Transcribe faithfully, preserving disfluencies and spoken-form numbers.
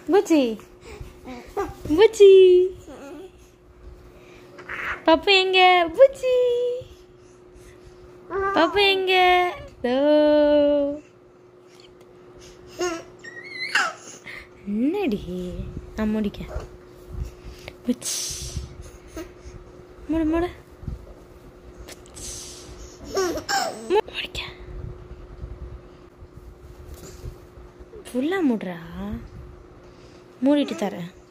பூச்சி பூச்சி பப்பு எங்க பூச்சி பப்பு எங்க என்னடி நான் முடிக்க பூச்சி மூடு மூடு முடிக்க ஃபுல்லாக மூடுறா மூடிட்டு தரேன்